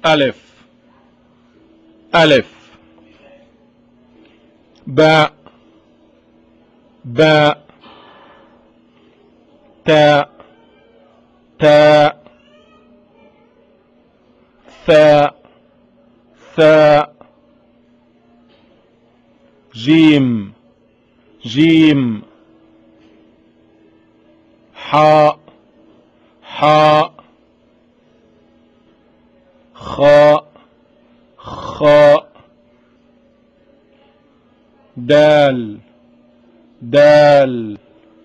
ألف ألف باء باء تاء تاء ثاء ثاء جيم جيم حاء حاء خاء خاء دال دال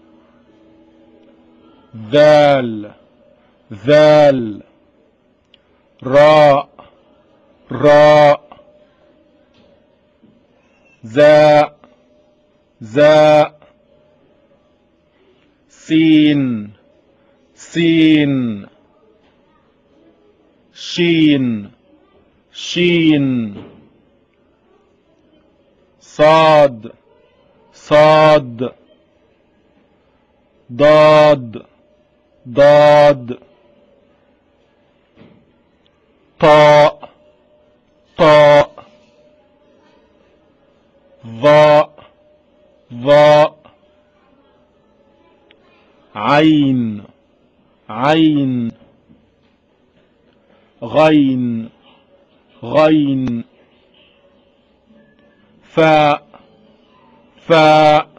ذال ذال راء راء زاء زاء سين سين شين شين صاد صاد ضاد ضاد طاء طاء ظاء ظاء عين عين غين غين فاء فاء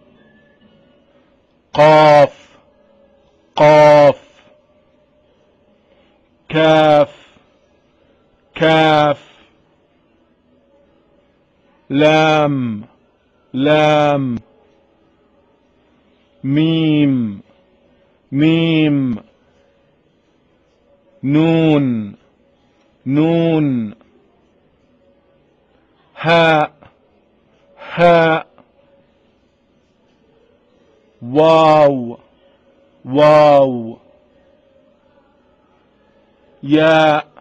قاف قاف كاف كاف لام لام ميم ميم نون نون هاء هاء واو واو ياء